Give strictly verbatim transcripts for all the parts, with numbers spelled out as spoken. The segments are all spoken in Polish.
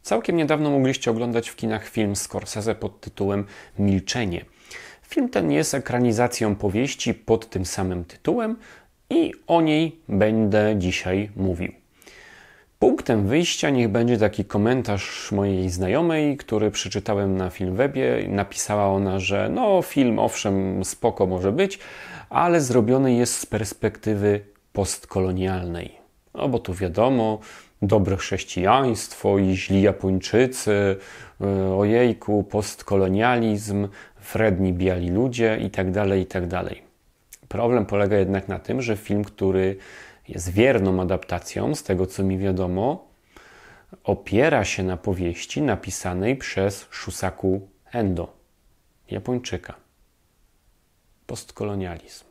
Całkiem niedawno mogliście oglądać w kinach film Scorsese pod tytułem Milczenie. Film ten jest ekranizacją powieści pod tym samym tytułem i o niej będę dzisiaj mówił. Punktem wyjścia niech będzie taki komentarz mojej znajomej, który przeczytałem na Filmwebie. Napisała ona, że no film owszem spoko może być, ale zrobiony jest z perspektywy postkolonialnej. No bo tu wiadomo, dobre chrześcijaństwo i źli Japończycy, ojejku, postkolonializm, wredni biali ludzie itd., itd. Problem polega jednak na tym, że film, który jest wierną adaptacją, z tego co mi wiadomo, opiera się na powieści napisanej przez Shusaku Endo, Japończyka. Postkolonializm.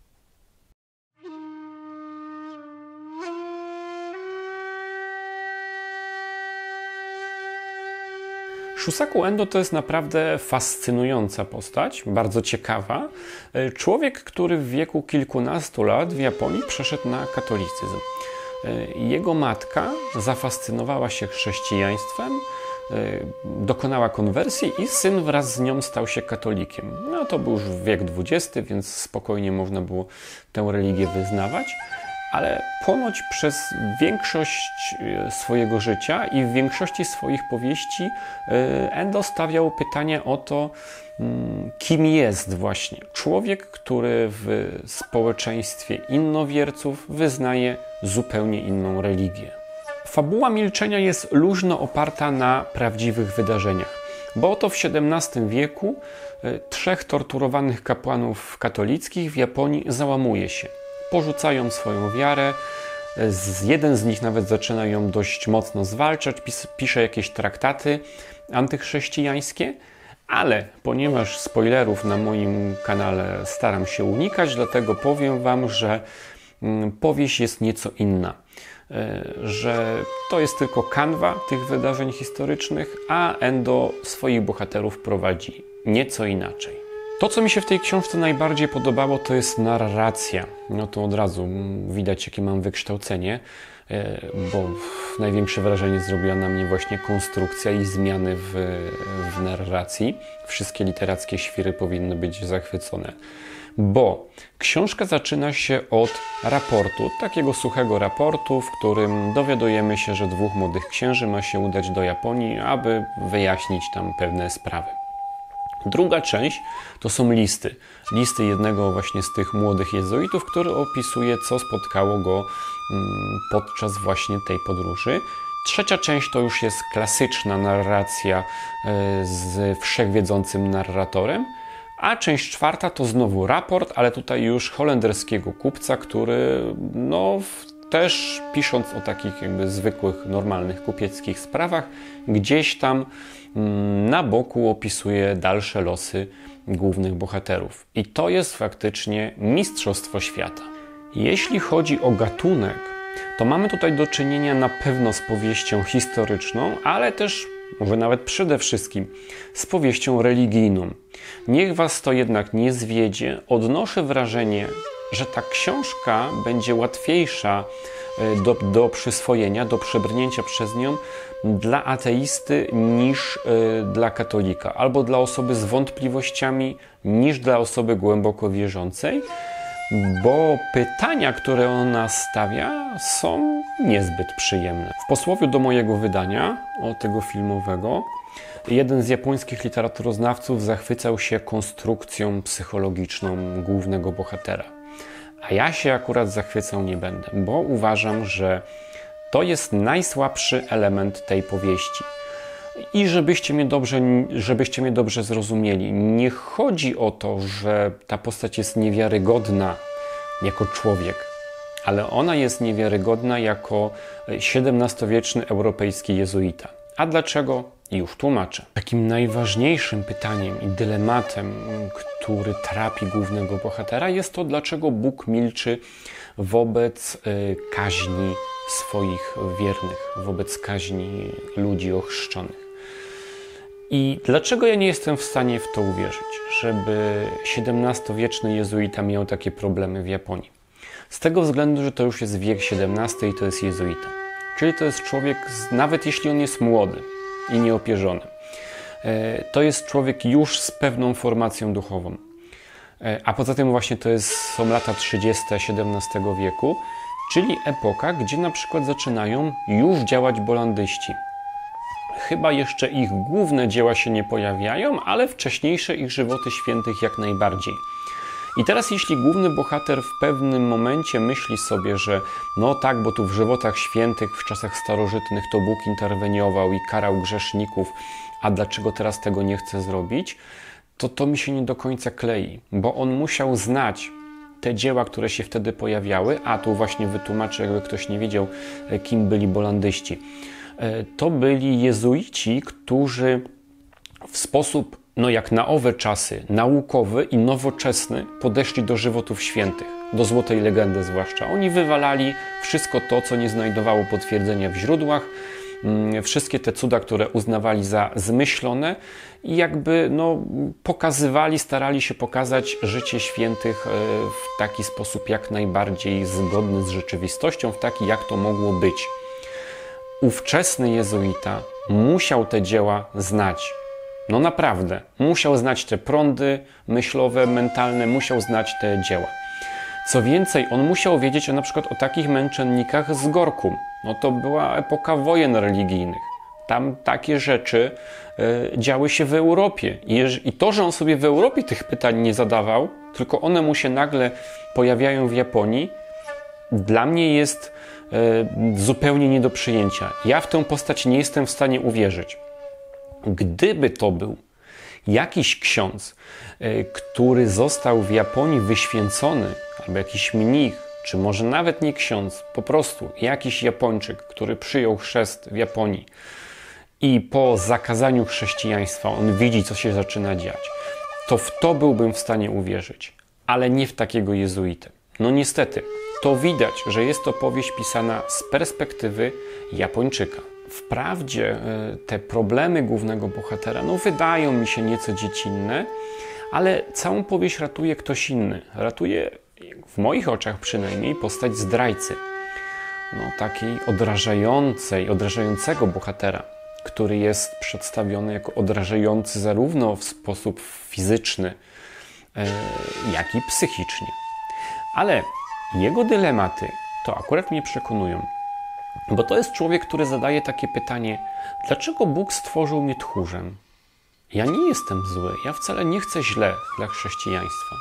Shusaku Endo to jest naprawdę fascynująca postać, bardzo ciekawa. Człowiek, który w wieku kilkunastu lat w Japonii przeszedł na katolicyzm. Jego matka zafascynowała się chrześcijaństwem, dokonała konwersji i syn wraz z nią stał się katolikiem. No to był już wiek dwudziesty, więc spokojnie można było tę religię wyznawać. Ale ponoć przez większość swojego życia i w większości swoich powieści Endo stawiał pytanie o to, kim jest właśnie człowiek, który w społeczeństwie innowierców wyznaje zupełnie inną religię. Fabuła Milczenia jest luźno oparta na prawdziwych wydarzeniach, bo oto w siedemnastym wieku trzech torturowanych kapłanów katolickich w Japonii załamuje się. Porzucają swoją wiarę, jeden z nich nawet zaczyna ją dość mocno zwalczać, pisze jakieś traktaty antychrześcijańskie, ale ponieważ spoilerów na moim kanale staram się unikać, dlatego powiem Wam, że powieść jest nieco inna, że to jest tylko kanwa tych wydarzeń historycznych, a Endo swoich bohaterów prowadzi nieco inaczej. To, co mi się w tej książce najbardziej podobało, to jest narracja. No to od razu widać, jakie mam wykształcenie, bo największe wrażenie zrobiła na mnie właśnie konstrukcja i zmiany w, w narracji. Wszystkie literackie świry powinny być zachwycone. Bo książka zaczyna się od raportu, takiego suchego raportu, w którym dowiadujemy się, że dwóch młodych księży ma się udać do Japonii, aby wyjaśnić tam pewne sprawy. Druga część to są listy. Listy jednego właśnie z tych młodych jezuitów, który opisuje, co spotkało go podczas właśnie tej podróży. Trzecia część to już jest klasyczna narracja z wszechwiedzącym narratorem, a część czwarta to znowu raport, ale tutaj już holenderskiego kupca, który no też pisząc o takich jakby zwykłych, normalnych kupieckich sprawach, gdzieś tam na boku opisuje dalsze losy głównych bohaterów. I to jest faktycznie mistrzostwo świata. Jeśli chodzi o gatunek, to mamy tutaj do czynienia na pewno z powieścią historyczną, ale też, może nawet przede wszystkim, z powieścią religijną. Niech Was to jednak nie zwiedzie. Odnoszę wrażenie, że ta książka będzie łatwiejsza do, do przyswojenia, do przebrnięcia przez nią dla ateisty niż y, dla katolika, albo dla osoby z wątpliwościami niż dla osoby głęboko wierzącej, bo pytania, które ona stawia, są niezbyt przyjemne. W posłowiu do mojego wydania, o tego filmowego, jeden z japońskich literaturoznawców zachwycał się konstrukcją psychologiczną głównego bohatera. A ja się akurat zachwycał nie będę, bo uważam, że to jest najsłabszy element tej powieści. I żebyście mnie dobrze, żebyście mnie dobrze zrozumieli, nie chodzi o to, że ta postać jest niewiarygodna jako człowiek, ale ona jest niewiarygodna jako siedemnastowieczny europejski jezuita. A dlaczego? Już tłumaczę. Takim najważniejszym pytaniem i dylematem, który trapi głównego bohatera, jest to, dlaczego Bóg milczy wobec kaźni swoich wiernych, wobec kaźni ludzi ochrzczonych. I dlaczego ja nie jestem w stanie w to uwierzyć, żeby siedemnastowieczny jezuita miał takie problemy w Japonii? Z tego względu, że to już jest wiek siedemnasty i to jest jezuita. Czyli to jest człowiek, nawet jeśli on jest młody, i nieopierzony. To jest człowiek już z pewną formacją duchową. A poza tym właśnie to jest, są lata trzydzieste siedemnastego wieku, czyli epoka, gdzie na przykład zaczynają już działać bolandyści. Chyba jeszcze ich główne dzieła się nie pojawiają, ale wcześniejsze ich żywoty świętych jak najbardziej. I teraz jeśli główny bohater w pewnym momencie myśli sobie, że no tak, bo tu w żywotach świętych w czasach starożytnych to Bóg interweniował i karał grzeszników, a dlaczego teraz tego nie chce zrobić, to to mi się nie do końca klei, bo on musiał znać te dzieła, które się wtedy pojawiały, a tu właśnie wytłumaczę, jakby ktoś nie wiedział, kim byli bolandyści. To byli jezuici, którzy w sposób, no jak na owe czasy, naukowy i nowoczesny podeszli do żywotów świętych, do złotej legendy zwłaszcza. Oni wywalali wszystko to, co nie znajdowało potwierdzenia w źródłach, wszystkie te cuda, które uznawali za zmyślone i jakby no, pokazywali, starali się pokazać życie świętych w taki sposób jak najbardziej zgodny z rzeczywistością, w taki jak to mogło być. Ówczesny jezuita musiał te dzieła znać. No naprawdę, musiał znać te prądy myślowe, mentalne, musiał znać te dzieła. Co więcej, on musiał wiedzieć o, na przykład o takich męczennikach z Gorkum. No to była epoka wojen religijnych. Tam takie rzeczy y, działy się w Europie. I, I to, że on sobie w Europie tych pytań nie zadawał, tylko one mu się nagle pojawiają w Japonii, dla mnie jest y, zupełnie nie do przyjęcia. Ja w tę postać nie jestem w stanie uwierzyć. Gdyby to był jakiś ksiądz, y, który został w Japonii wyświęcony, albo jakiś mnich, czy może nawet nie ksiądz, po prostu jakiś Japończyk, który przyjął chrzest w Japonii i po zakazaniu chrześcijaństwa on widzi, co się zaczyna dziać, to w to byłbym w stanie uwierzyć, ale nie w takiego jezuitę. No niestety, to widać, że jest to powieść pisana z perspektywy Japończyka. Wprawdzie te problemy głównego bohatera no, wydają mi się nieco dziecinne, ale całą powieść ratuje ktoś inny. Ratuje, w moich oczach przynajmniej, postać zdrajcy. No, takiej odrażającej, odrażającego bohatera, który jest przedstawiony jako odrażający zarówno w sposób fizyczny, jak i psychicznie. Ale jego dylematy to akurat mnie przekonują. Bo to jest człowiek, który zadaje takie pytanie: dlaczego Bóg stworzył mnie tchórzem? Ja nie jestem zły, ja wcale nie chcę źle dla chrześcijaństwa.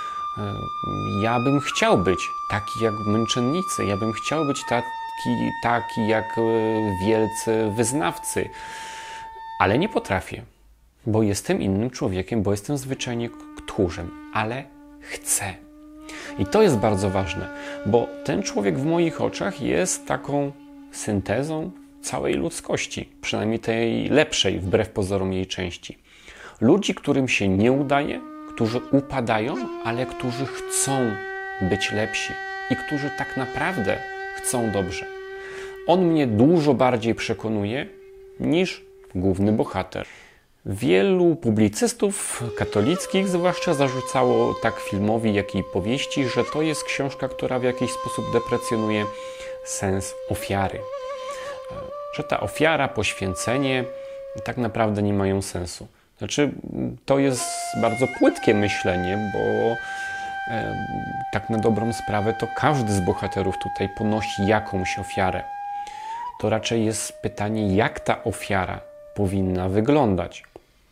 Ja bym chciał być taki jak męczennicy, ja bym chciał być taki, taki jak wielcy wyznawcy, ale nie potrafię, bo jestem innym człowiekiem, bo jestem zwyczajnie tchórzem, ale chcę. I to jest bardzo ważne, bo ten człowiek w moich oczach jest taką syntezą całej ludzkości, przynajmniej tej lepszej, wbrew pozorom jej części. Ludzi, którym się nie udaje, którzy upadają, ale którzy chcą być lepsi i którzy tak naprawdę chcą dobrze. On mnie dużo bardziej przekonuje niż główny bohater. Wielu publicystów katolickich zwłaszcza zarzucało tak filmowi, jak i powieści, że to jest książka, która w jakiś sposób deprecjonuje sens ofiary. Że ta ofiara, poświęcenie tak naprawdę nie mają sensu. Znaczy, to jest bardzo płytkie myślenie, bo e, tak na dobrą sprawę to każdy z bohaterów tutaj ponosi jakąś ofiarę. To raczej jest pytanie, jak ta ofiara powinna wyglądać.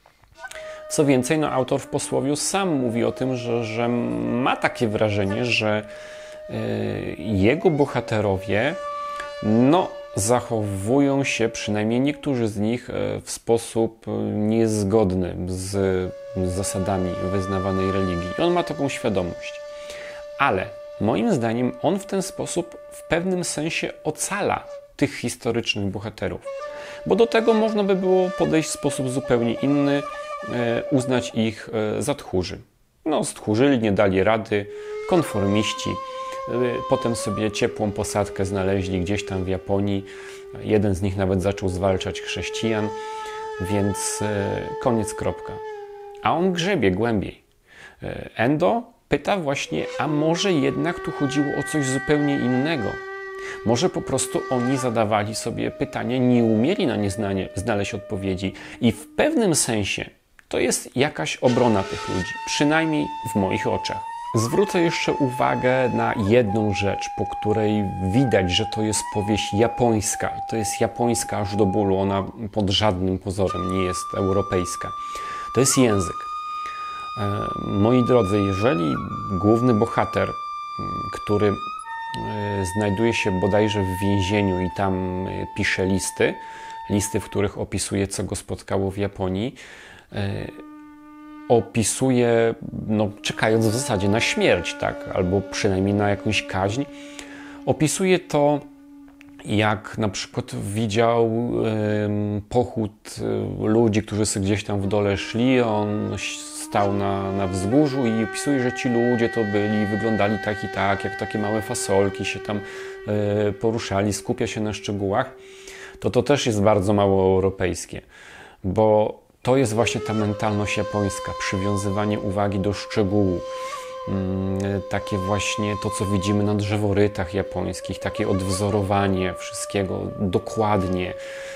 Co więcej, no, autor w posłowiu sam mówi o tym, że, że ma takie wrażenie, że y, jego bohaterowie no, zachowują się, przynajmniej niektórzy z nich, w sposób niezgodny z, z zasadami wyznawanej religii. I on ma taką świadomość. Ale moim zdaniem on w ten sposób w pewnym sensie ocala tych historycznych bohaterów. Bo do tego można by było podejść w sposób zupełnie inny, uznać ich za tchórzy. No, stchórzyli, nie dali rady, konformiści. Potem sobie ciepłą posadkę znaleźli gdzieś tam w Japonii. Jeden z nich nawet zaczął zwalczać chrześcijan, więc koniec, kropka. A on grzebie głębiej. Endo pyta właśnie, a może jednak tu chodziło o coś zupełnie innego? Może po prostu oni zadawali sobie pytania, nie umieli na nie znanie, znaleźć odpowiedzi i w pewnym sensie to jest jakaś obrona tych ludzi, przynajmniej w moich oczach. Zwrócę jeszcze uwagę na jedną rzecz, po której widać, że to jest powieść japońska. To jest japońska aż do bólu, ona pod żadnym pozorem nie jest europejska. To jest język. Moi drodzy, jeżeli główny bohater, który znajduje się bodajże w więzieniu i tam pisze listy, listy, w których opisuje, co go spotkało w Japonii, opisuje, no, czekając w zasadzie na śmierć, tak, albo przynajmniej na jakąś kaźń, opisuje to, jak na przykład widział y, pochód y, ludzi, którzy sobie gdzieś tam w dole szli, on stał na, na wzgórzu i opisuje, że ci ludzie to byli, wyglądali tak i tak, jak takie małe fasolki się tam y, poruszali, skupia się na szczegółach, to to też jest bardzo mało europejskie, bo to jest właśnie ta mentalność japońska, przywiązywanie uwagi do szczegółu. Takie właśnie to, co widzimy na drzeworytach japońskich, takie odwzorowanie wszystkiego dokładnie.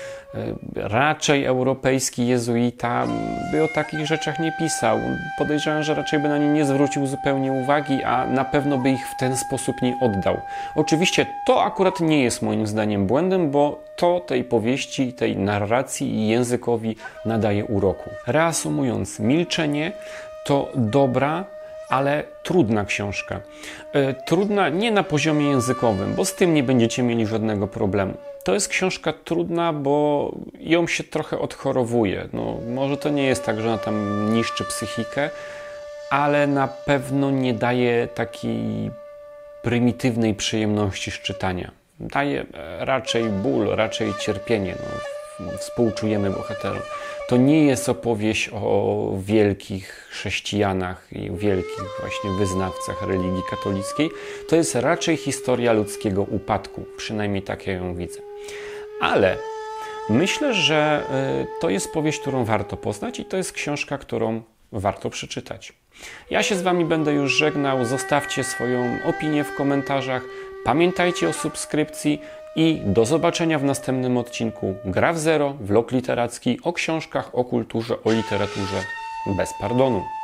Raczej europejski jezuita by o takich rzeczach nie pisał. Podejrzewam, że raczej by na nie nie zwrócił zupełnie uwagi, a na pewno by ich w ten sposób nie oddał. Oczywiście to akurat nie jest moim zdaniem błędem, bo to tej powieści, tej narracji i językowi nadaje uroku. Reasumując, Milczenie to dobra, ale trudna książka. Trudna nie na poziomie językowym, bo z tym nie będziecie mieli żadnego problemu. To jest książka trudna, bo ją się trochę odchorowuje. No, może to nie jest tak, że ona tam niszczy psychikę, ale na pewno nie daje takiej prymitywnej przyjemności z czytania. Daje raczej ból, raczej cierpienie. No, współczujemy bohaterom. To nie jest opowieść o wielkich chrześcijanach i wielkich właśnie wyznawcach religii katolickiej. To jest raczej historia ludzkiego upadku. Przynajmniej tak ja ją widzę. Ale myślę, że to jest powieść, którą warto poznać i to jest książka, którą warto przeczytać. Ja się z Wami będę już żegnał. Zostawcie swoją opinię w komentarzach. Pamiętajcie o subskrypcji i do zobaczenia w następnym odcinku Gra w Zero, vlog literacki o książkach, o kulturze, o literaturze bez pardonu.